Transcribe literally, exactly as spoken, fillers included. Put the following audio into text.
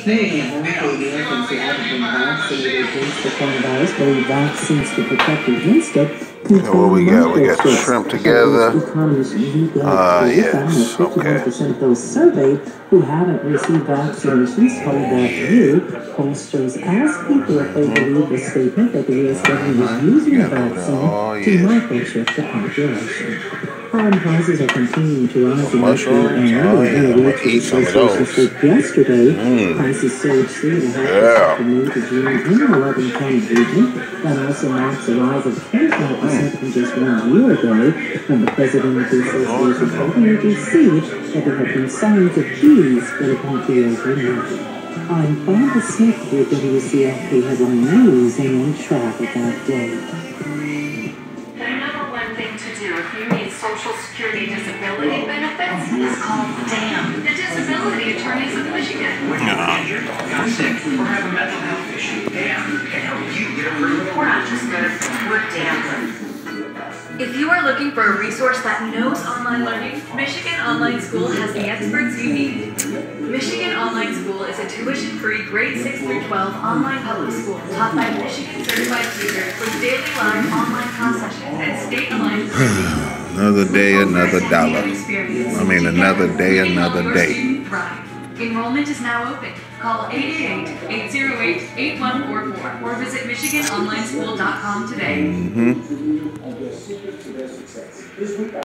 Americans who haven't been vaccinated against the coronavirus believe vaccines to protect against it. Yeah, what we got? We got shrimp together. Uh, yes, okay. fifty-one percent of those surveyed who haven't received vaccinations told that view. Pollsters asked people if they believe the statement that the U S government is using the vaccine to microchip the population. Home prices are continuing to rise in April and early resources yesterday. Mm. Prices surged three and a half percent from May to June in the eleven county region. That also marks a rise of twenty-five percent from just one year ago, when the president of the association told the A B C that there have been signs of ease for the country overnight. I'm BongA Smith with W C F P Headline News and on traffic update. If you need Social Security disability benefits, is called DAM, the Disability Attorneys of Michigan. When you're injured, got sick, or have a mental health issue, DAM can help you get approved. We're not just good, we're damn good. If you are looking for a resource that knows online learning, Michigan Online School has the experts you need. Michigan Online School is a tuition-free grade six through twelve online public school taught by Michigan-certified teachers with daily live online class sessions and state-aligned Another day, another dollar. I mean, another day, another day. Enrollment is now open. Call eight eight eight, eight zero eight, eight one four four or visit michigan online school dot com today. Mm-hmm.